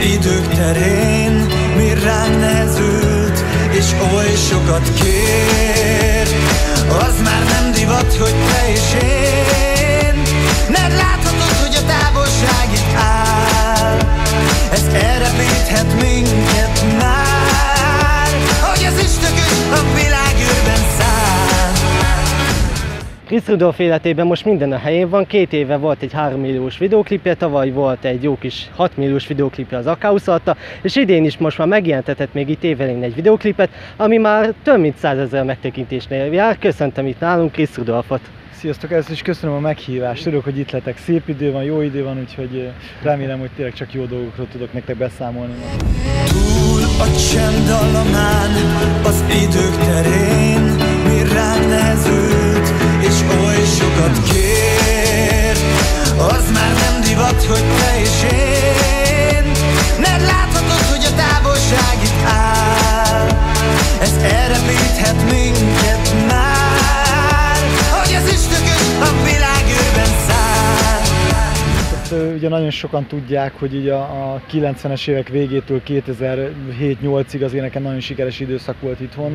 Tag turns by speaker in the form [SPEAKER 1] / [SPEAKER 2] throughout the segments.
[SPEAKER 1] idők terén mi ránk nehezült, és oly sokat kér. Az már nem divat, hogy te és én, mert láthatod, hogy a távolság itt áll. Ez elrepíthet minket már, hogy az üstökös a világűrben száll.
[SPEAKER 2] Chris Rudolph életében most minden a helyén van. 2 éve volt egy 3 milliós videóklipje, tavaly volt egy jó kis 6 milliós videóklipje az Akausz alatta, és idén is most már megjelentetett még itt évelején egy videóklipet, ami már több mint 100 000 megtekintésnél jár. Köszöntöm itt nálunk Chris Rudolphot.
[SPEAKER 3] Sziasztok, először is köszönöm a meghívást. Tudok, hogy itt letek. Szép idő van, jó idő van, úgyhogy remélem, hogy tényleg csak jó dolgokról tudok nektek beszámolni.
[SPEAKER 1] Túl a csend dallamán, az idők terén mi ránk nehezült, és oly sokat kér. Az már nem divat, hogy te és én, mert láthatod, hogy a távolság itt áll. Ez elrepíthet minket már, hogy az üstökös a világűrben száll.
[SPEAKER 3] Ugye nagyon sokan tudják, hogy ugye a 90-es évek végétől 2007-8-ig azért nekem nagyon sikeres időszak volt itthon.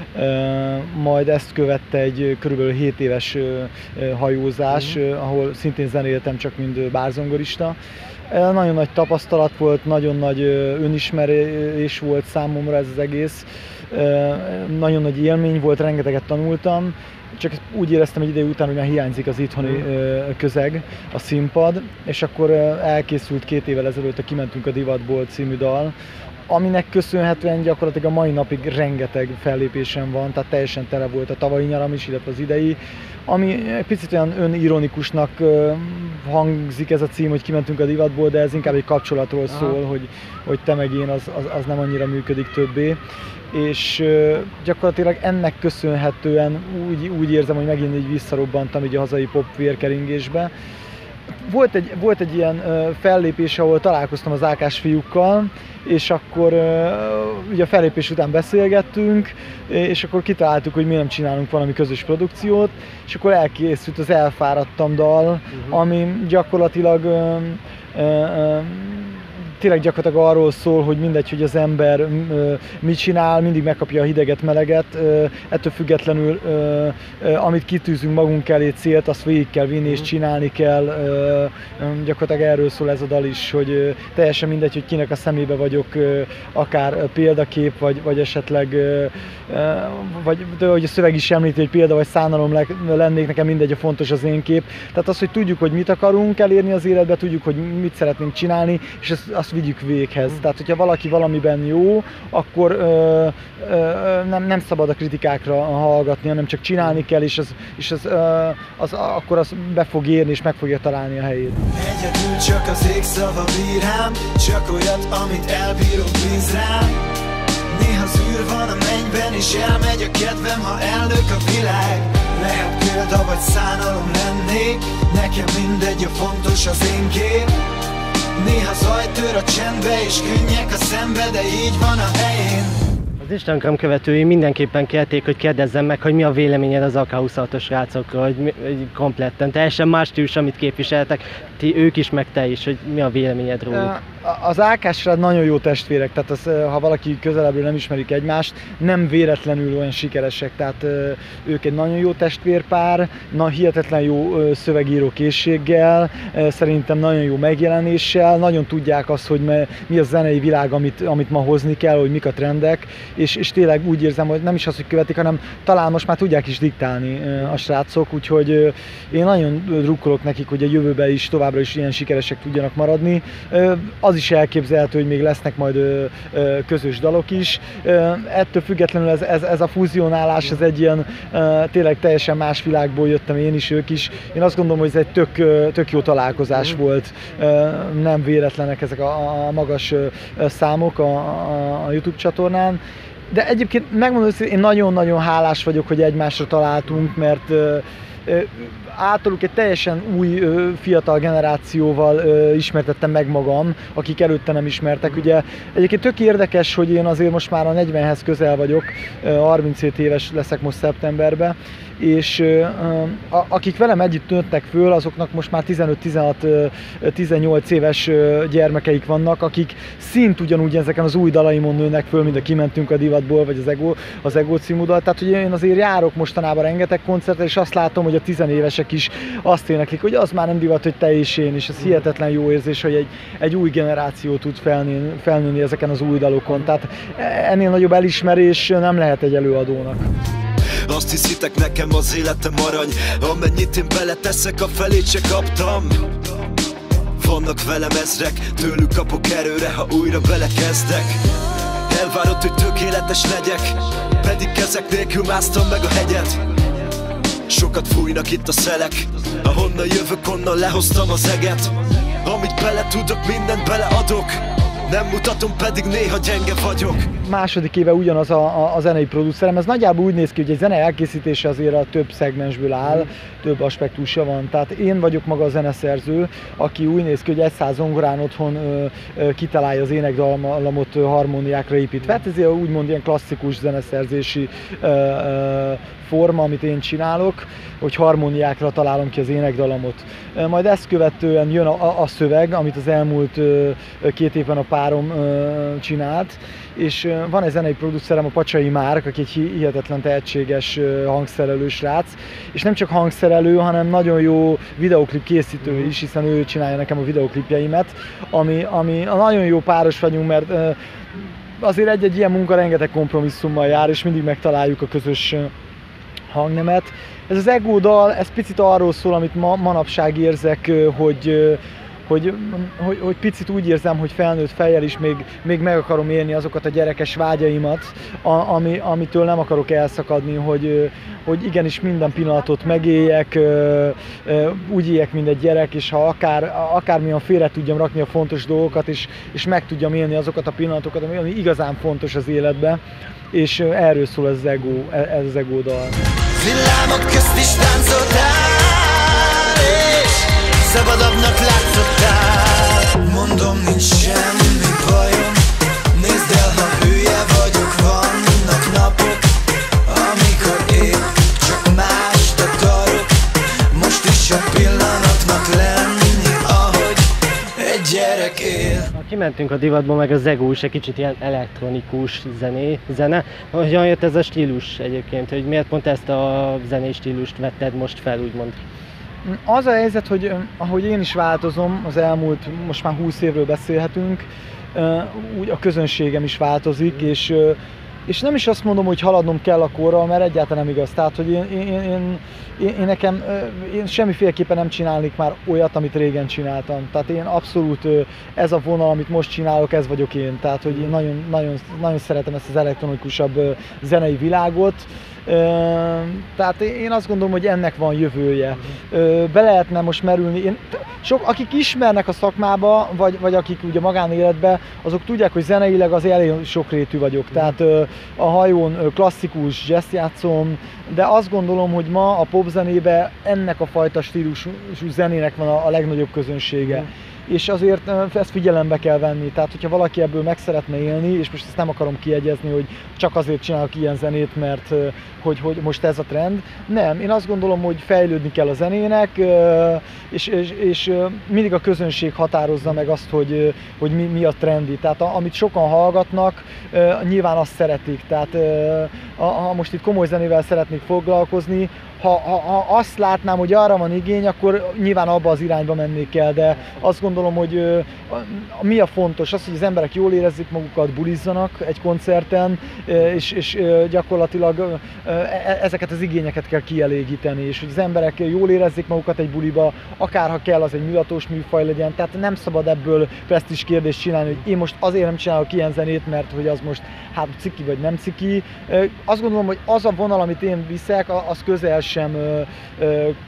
[SPEAKER 3] Majd ezt követte egy körülbelül 7 éves hajózás, ahol szintén zenéltem, csak mint bárzongorista. Nagyon nagy tapasztalat volt, nagyon nagy önismerés volt számomra ez az egész. Nagyon nagy élmény volt, rengeteget tanultam. Csak úgy éreztem egy idő után, hogy már hiányzik az itthoni közeg, a színpad, és akkor elkészült 2 évvel ezelőtt a Kimentünk a divatból című dal, aminek köszönhetően gyakorlatilag a mai napig rengeteg fellépésem van, tehát teljesen tele volt a tavalyi nyaram is, illetve az idei, ami picit olyan önironikusnak hangzik ez a cím, hogy Kimentünk a divatból, de ez inkább egy kapcsolatról szól, hogy te meg én, az nem annyira működik többé. És gyakorlatilag ennek köszönhetően úgy érzem, hogy megint így visszarobbantam így a hazai pop vérkeringésbe. Volt egy ilyen fellépés, ahol találkoztam az Ákás fiúkkal, és akkor ugye a fellépés után beszélgettünk, és akkor kitaláltuk, hogy mi nem csinálunk valami közös produkciót, és akkor elkészült az Elfáradtam dal, ami gyakorlatilag tényleg gyakorlatilag arról szól, hogy mindegy, hogy az ember mit csinál, mindig megkapja a hideget, meleget, ettől függetlenül amit kitűzünk magunk elé célt, azt végig kell vinni és csinálni kell. Gyakorlatilag erről szól ez a dal is, hogy teljesen mindegy, hogy kinek a szemébe vagyok, akár példakép, vagy esetleg, vagy hogy a szöveg is említi, hogy példa vagy szánalom lennék, nekem mindegy, a fontos az én kép. Tehát az, hogy tudjuk, hogy mit akarunk elérni az életbe, tudjuk, hogy mit szeretnénk csinálni, és azt vigyük véghez. Tehát, hogyha valaki valamiben jó, akkor nem szabad a kritikákra hallgatni, hanem csak csinálni kell, és akkor az be fog érni, és meg fogja találni a helyét.
[SPEAKER 1] Egyedül csak az ég szava bír rám, csak olyat, amit elbírok, bíz rám. Néha zűr van a mennyben, és elmegy a kedvem, ha elnök a világ. Lehet példa vagy szánalom lennék, nekem mindegy, a fontos az én kép. Néha zaj tör a csendbe, és könnyek a szembe, de így van a helyén.
[SPEAKER 2] Az Instagram követői mindenképpen kérték, hogy kérdezzem meg, hogy mi a véleményed az Akausz alatt srácokról, hogy kompletten, teljesen más stílus, amit képviseltek, ők is, meg te is, hogy mi a véleményed róluk.
[SPEAKER 3] Az Ákás nagyon jó testvérek, tehát ha valaki közelebbről nem ismerik egymást, nem véletlenül olyan sikeresek, tehát ők egy nagyon jó testvérpár, hihetetlen jó szövegíró készséggel, szerintem nagyon jó megjelenéssel, nagyon tudják azt, hogy mi a zenei világ, amit ma hozni kell, hogy mik a trendek, és tényleg úgy érzem, hogy nem is az, hogy követik, hanem talán most már tudják is diktálni a srácok, úgyhogy én nagyon drukkolok nekik, hogy a jövőben is továbbra is ilyen sikeresek tudjanak maradni. Az is elképzelhető, hogy még lesznek majd közös dalok is. Ettől függetlenül ez a fúzionálás, ez egy ilyen tényleg teljesen más világból jöttem én is, ők is. Én azt gondolom, hogy ez egy tök jó találkozás volt. Nem véletlenek ezek a magas számok a YouTube csatornán. De egyébként megmondom, hogy én nagyon-nagyon hálás vagyok, hogy egymásra találtunk, mert általuk egy teljesen új, fiatal generációval ismertettem meg magam, akik előtte nem ismertek. Ugye egyébként tök érdekes, hogy én azért most már a 40-hez közel vagyok, 37 éves leszek most szeptemberben, és akik velem együtt nőttek föl, azoknak most már 15-16-18 éves gyermekeik vannak, akik szint ugyanúgy ezeken az új dalaimon nőnek föl, mint a Kimentünk a divatból, vagy az Ego című dal. Tehát, hogy én azért járok mostanában rengeteg koncertre, és azt látom, hogy a tizenévesek is azt éneklik, hogy az már nem divat, hogy te és én, és ez hihetetlen jó érzés, hogy egy új generáció tud felnőni ezeken az új dalokon. Tehát ennél nagyobb elismerés nem lehet egy előadónak.
[SPEAKER 4] Azt hiszitek, nekem az életem arany, amennyit én beleteszek, a felét se kaptam. Vannak velem ezrek, tőlük kapok erőre, ha újra belekezdek. Elvárod, hogy tökéletes legyek, pedig ezek nélkül másztam meg a hegyet. Sokat fújnak itt a szelek, ahonnan jövök, onnan lehoztam az eget. Amit bele tudok, mindent beleadok, nem mutatom, pedig néha gyenge vagyok.
[SPEAKER 3] Második éve ugyanaz a zenei producerem, ez nagyjából úgy néz ki, hogy egy zene elkészítése azért a több szegmensből áll, több aspektusa van. Tehát én vagyok maga a zeneszerző, aki úgy néz ki, hogy egy 100 zongorán otthon kitalálja az énekdallamot harmóniákra építve. Hát ez úgymond ilyen klasszikus zeneszerzési forma, amit én csinálok, hogy harmóniákra találom ki az énekdalamot. Majd ezt követően jön a szöveg, amit az elmúlt 2 évben a párom csinált, és van egy zenei producerem, a Pacsai Márk, aki egy hihetetlen tehetséges hangszerelő srác, és nem csak hangszerelő, hanem nagyon jó videoklip készítő is, hiszen ő csinálja nekem a videoklipjeimet, ami nagyon jó páros vagyunk, mert azért egy ilyen munka rengeteg kompromisszummal jár, és mindig megtaláljuk a közös hangnemet. Ez az Ego dal, ez picit arról szól, amit manapság érzek, hogy picit úgy érzem, hogy felnőtt fejjel is még meg akarom élni azokat a gyerekes vágyaimat, amitől nem akarok elszakadni, hogy igenis minden pillanatot megéljek, úgy éljek, mint egy gyerek, és ha akármilyen félre tudjam rakni a fontos dolgokat, és meg tudjam élni azokat a pillanatokat, ami igazán fontos az életben, és erről szól ez az Ego dal.
[SPEAKER 1] Villámok közt is táncoltál, és szabadabbnak látszottál. Mondom, nincs semmi bajom, nézd el, ha hülye vagyok. Vannak napok, amikor én csak mást akarok. Most is a pillanatnak lenni, ahogy egy gyerek él.
[SPEAKER 2] Kimentünk a divatba, meg az Ego is egy kicsit ilyen elektronikus zene. Hogyan jött ez a stílus egyébként, hogy miért pont ezt a zenei stílust vetted most fel, úgymond?
[SPEAKER 3] Az a helyzet, hogy ahogy én is változom, az elmúlt, most már 20 évről beszélhetünk, úgy a közönségem is változik, és nem is azt mondom, hogy haladnom kell a korral, mert egyáltalán nem igaz. Tehát, hogy én semmiféleképpen nem csinálnék már olyat, amit régen csináltam. Tehát én abszolút ez a vonal, amit most csinálok, ez vagyok én. Tehát, hogy én nagyon szeretem ezt az elektronikusabb zenei világot. Tehát én azt gondolom, hogy ennek van jövője. Be lehetne most merülni. Akik ismernek a szakmába, vagy akik ugye magánéletben, azok tudják, hogy zeneileg az elég sokrétű vagyok. Tehát a hajón klasszikus jazz játszom, de azt gondolom, hogy ma a popzenében ennek a fajta stílusú zenének van a legnagyobb közönsége. És azért ezt figyelembe kell venni, tehát hogyha valaki ebből meg szeretne élni, és most ezt nem akarom kiegyezni, hogy csak azért csinálok ilyen zenét, mert hogy most ez a trend. Nem, én azt gondolom, hogy fejlődni kell a zenének, és mindig a közönség határozza meg azt, hogy mi a trendi. Tehát amit sokan hallgatnak, nyilván azt szeretik. Tehát ha most itt komoly zenével szeretnék foglalkozni, ha azt látnám, hogy arra van igény, akkor nyilván abba az irányba mennék el, de azt gondolom, hogy mi a fontos, az, hogy az emberek jól érezzék magukat, bulizzanak egy koncerten, és gyakorlatilag ezeket az igényeket kell kielégíteni, és hogy az emberek jól érezzék magukat egy buliba, akárha kell, az egy műlatós műfaj legyen, tehát nem szabad ebből presztízs kérdést csinálni, hogy én most azért nem csinálok ilyen zenét, mert hogy az most hát ciki vagy nem ciki. Azt gondolom, hogy az a vonal, amit én viszek, az közel sem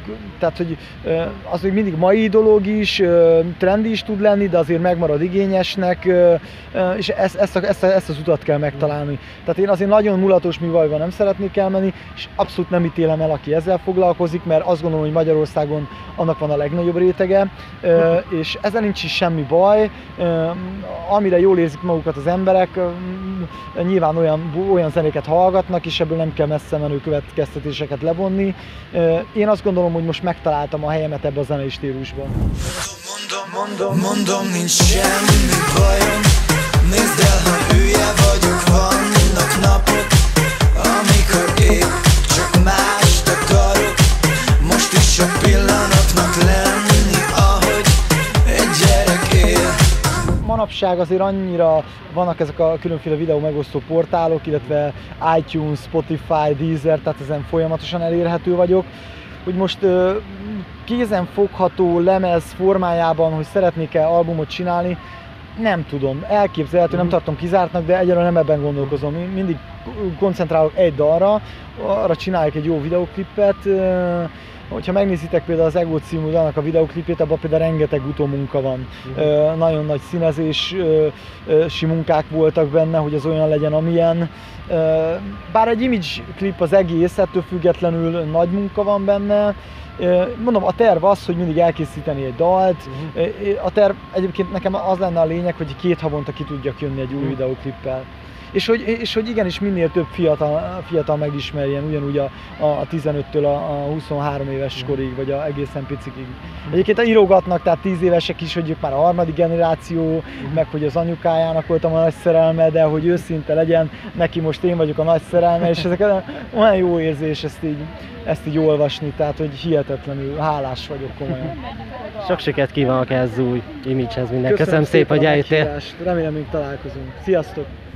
[SPEAKER 3] tehát hogy az még mindig mai dolog is, trendi is tud lenni, de azért megmarad igényesnek, és ezt az utat kell megtalálni. Tehát én azért nagyon mulatos művajban nem szeretnék elmenni, és abszolút nem ítélem el, aki ezzel foglalkozik, mert azt gondolom, hogy Magyarországon annak van a legnagyobb rétege, és ezzel nincs is semmi baj. Amire jól érzik magukat az emberek, nyilván olyan zenéket hallgatnak, és ebből nem kell messze menő következtetéseket levonni. Én azt gondolom, hogy most megtaláltam a helyemet ebbe a zenei stílusban.
[SPEAKER 1] Mondom, nincs semmi bajom. Nézd el, ha hülye vagyok, vannak napok, amikor épp csak mást akarok. Most is a pillanatnak lenni, ahogy egy gyerek él.
[SPEAKER 3] Manapság azért annyira vannak ezek a különféle videó megosztó portálok, illetve iTunes, Spotify, Deezer, tehát ezen folyamatosan elérhető vagyok, hogy most kézenfogható lemez formájában, hogy szeretnék-e albumot csinálni, nem tudom, elképzelhető, nem tartom kizártnak, de egyelőre nem ebben gondolkozom. Én mindig koncentrálok egy dalra, arra csináljuk egy jó videóklipet. Hogyha megnézitek például az Ego című dalnak a videóklipét, abban például rengeteg utómunka van. Nagyon nagy színezési munkák voltak benne, hogy az olyan legyen, amilyen. Bár egy image klip az egész, ettől függetlenül nagy munka van benne. Mondom, a terv az, hogy mindig elkészíteni egy dalt. A terv egyébként nekem az lenne a lényeg, hogy 2 havonta ki tudjak jönni egy új videóklippel. És hogy igenis minél több fiatal megismerjen, ugyanúgy a 15-től a 23 éves korig, vagy egészen picikig. Egyébként írogatnak, tehát 10 évesek is, hogy ők már a harmadik generáció, meg hogy az anyukájának voltam a nagy szerelme, de hogy őszinte legyen, neki most én vagyok a nagy szerelme, és ezek olyan jó érzés ezt így olvasni, tehát hogy hihetetlenül hálás vagyok komolyan.
[SPEAKER 2] Sok sikert kívánok ehhez új image-hez minden. Köszönöm szépen, hogy eljöttél.
[SPEAKER 3] Remélem még találkozunk. Sziasztok!